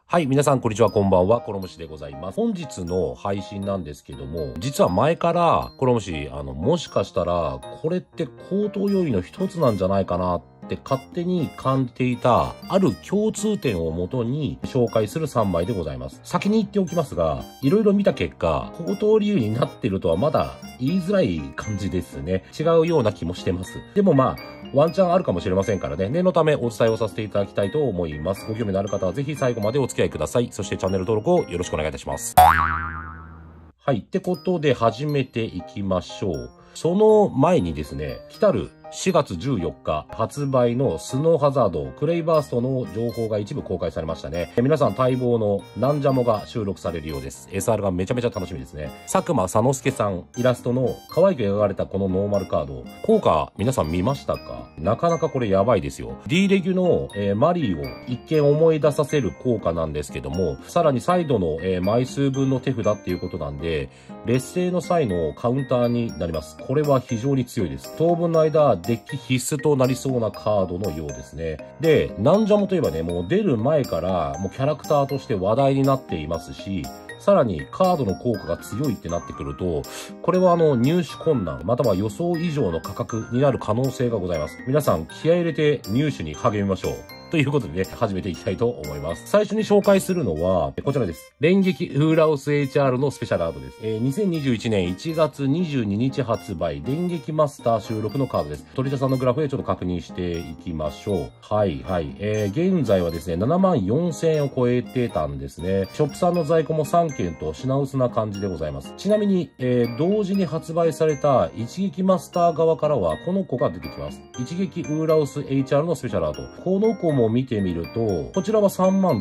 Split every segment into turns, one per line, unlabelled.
はい、皆さんこんにちは、こんばんは、コロムシでございます。本日の配信なんですけども、実は前から、コロムシ、もしかしたら、これって高等要因の一つなんじゃないかなって勝手に感じていた、ある共通点をもとに紹介する3枚でございます。先に言っておきますが、いろいろ見た結果、高等理由になってるとはまだ言いづらい感じですね。違うような気もしてます。でもまあ、ワンチャンあるかもしれませんからね、念のためお伝えをさせていただきたいと思います。ご興味のある方はぜひ最後までお付き合いください。そしてチャンネル登録をよろしくお願いいたします。はい。ってことで始めていきましょう。その前にですね、来たる4月14日発売のスノーハザードクレイバーストの情報が一部公開されましたね。皆さん待望のなんじゃもが収録されるようです。SR がめちゃめちゃ楽しみですね。佐久間佐之助さんイラストの可愛く描かれたこのノーマルカード。効果皆さん見ましたか？なかなかこれやばいですよ。D レギュの、マリーを一見思い出させる効果なんですけども、さらにサイドの、枚数分の手札っていうことなんで、劣勢の際のカウンターになります。これは非常に強いです。当分の間、デッキ必須となりそうなカードのようですね。で、なんじゃもといえばね、もう出る前からもうキャラクターとして話題になっていますし、さらにカードの効果が強いってなってくると、これは入手困難、または予想以上の価格になる可能性がございます。皆さん気合い入れて入手に励みましょう。ということでね、始めていきたいと思います。最初に紹介するのは、こちらです。連撃ウーラオス HR のスペシャルアートです。2021年1月22日発売、連撃マスター収録のカードです。鳥田さんのグラフでちょっと確認していきましょう。はい。現在はですね、74,000円を超えてたんですね。ショップさんの在庫も3件と品薄な感じでございます。ちなみに、同時に発売された一撃マスター側からは、この子が出てきます。一撃ウーラオス HR のスペシャルアート。この子も見てみると、こちらは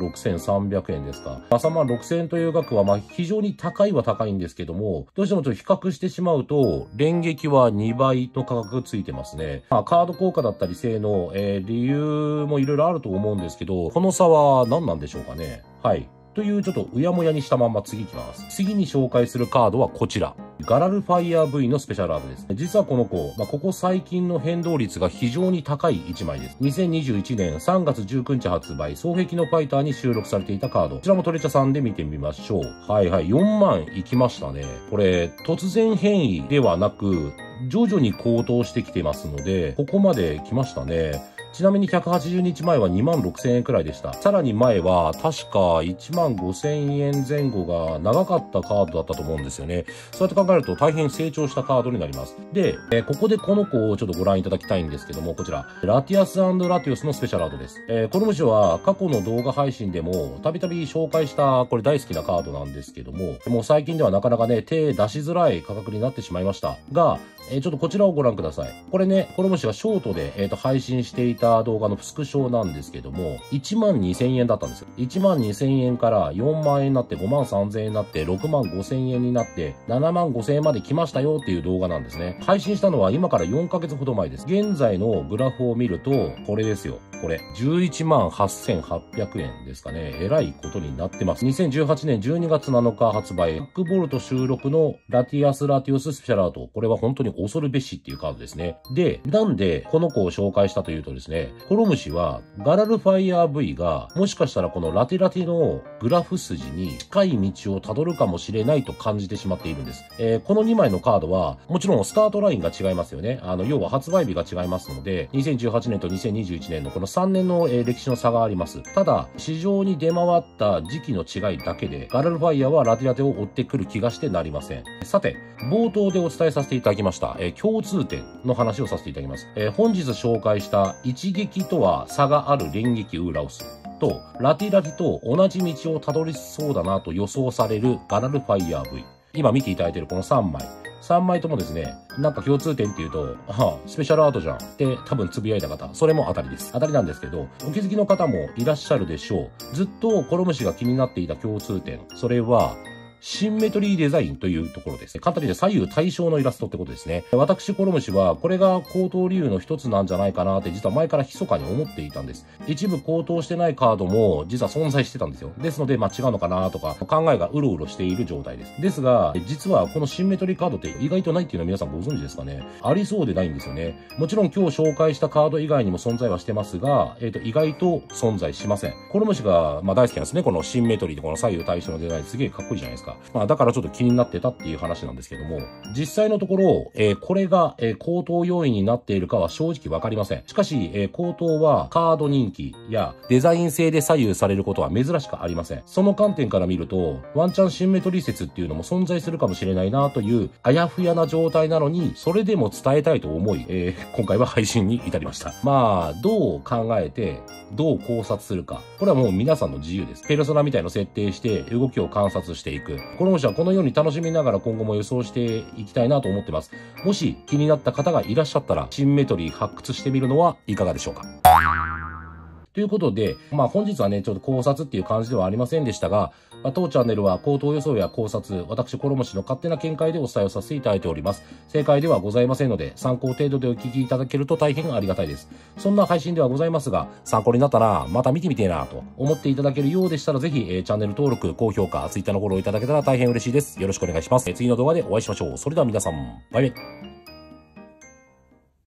36,300円ですか。36,000円という額は非常に高いは高いんですけども、どうしてもちょっと比較してしまうと、連撃は2倍の価格ついてますね。カード効果だったり性能、理由もいろいろあると思うんですけど、この差は何なんでしょうかね。はい。というちょっとうやもやにしたまんま次行きます。次に紹介するカードはこちら。ガラルファイヤー V のスペシャルアートです。実はこの子、ここ最近の変動率が非常に高い1枚です。2021年3月19日発売、双璧のファイターに収録されていたカード。こちらもトレチャさんで見てみましょう。4万いきましたね。これ、突然変異ではなく、徐々に高騰してきてますので、ここまで来ましたね。ちなみに180日前は26,000円くらいでした。さらに前は確か15,000円前後が長かったカードだったと思うんですよね。そうやって考えると大変成長したカードになります。で、ここでこの子をちょっとご覧いただきたいんですけども、こちら、ラティアス&ラティオスのスペシャルアートです。この虫は過去の動画配信でもたびたび紹介したこれ大好きなカードなんですけども、もう最近ではなかなかね、手出しづらい価格になってしまいましたが、ちょっとこちらをご覧ください。これね、この虫がショートで、配信していた動画のスクショなんですけども、12,000円だったんですよ。12,000円から4万円になって、53,000円になって、65,000円になって、75,000円まで来ましたよっていう動画なんですね。配信したのは今から4ヶ月ほど前です。現在のグラフを見ると、これですよ。これ、118,800円ですかね。えらいことになってます。2018年12月7日発売、バックボルト収録のラティアス・ラティオススペシャルアート。これは本当に恐るべしっていうカードですね。で、なんでこの子を紹介したというとですね、コロムシはガラルファイヤー V がもしかしたらこのラテラテのグラフ筋に近い道をたどるかもしれないと感じてしまっているんです。この2枚のカードはもちろんスタートラインが違いますよね。要は発売日が違いますので、2018年と2021年のこの3年の歴史の差があります。ただ、市場に出回った時期の違いだけで、ガラルファイヤーはラテラテを追ってくる気がしてなりません。さて、冒頭でお伝えさせていただきました、共通点の話をさせていただきます。本日紹介した一撃とは差がある連撃ウーラオスと、ラテラテと同じ道をたどりそうだなと予想されるガラルファイヤー V。今見ていただいているこの3枚。3枚ともですね、なんか共通点っていうと、スペシャルアートじゃんって多分つぶやいた方、それも当たりです。当たりなんですけど、お気づきの方もいらっしゃるでしょう。ずっとコロムシが気になっていた共通点、それは、 シンメトリーデザインというところですね。簡単に言うと左右対称のイラストってことですね。私、コロムシは、これが高騰理由の一つなんじゃないかなって、実は前から密かに思っていたんです。一部高騰してないカードも、実は存在してたんですよ。ですので、違うのかなとか、考えがうろうろしている状態です。ですが、実はこのシンメトリーカードって意外とないっていうのは皆さんご存知ですかね。ありそうでないんですよね。もちろん今日紹介したカード以外にも存在はしてますが、意外と存在しません。コロムシが、大好きなんですね。このシンメトリーでこの左右対称のデザインすげえかっこいいじゃないですか。だからちょっと気になってたっていう話なんですけども、実際のところ、これが、高騰要因になっているかは正直わかりません。しかし、高騰はカード人気やデザイン性で左右されることは珍しくありません。その観点から見ると、ワンチャンシンメトリー説っていうのも存在するかもしれないなというあやふやな状態なのに、それでも伝えたいと思い、今回は配信に至りました。どう考えて、どう考察するか。これはもう皆さんの自由です。ペルソナみたいの設定して動きを観察していく。コロムシはこのように楽しみながら今後も予想していきたいなと思ってます。もし気になった方がいらっしゃったら、シンメトリー発掘してみるのはいかがでしょうか。ということで、本日はね、ちょっと考察っていう感じではありませんでしたが、当チャンネルは高騰予想や考察、私コロムシの勝手な見解でお伝えをさせていただいております。正解ではございませんので、参考程度でお聞きいただけると大変ありがたいです。そんな配信ではございますが、参考になったな、また見てみてえなと思っていただけるようでしたら、ぜひ、チャンネル登録、高評価、Twitter のフォローいただけたら大変嬉しいです。よろしくお願いします。次の動画でお会いしましょう。それでは皆さん、バイバイ。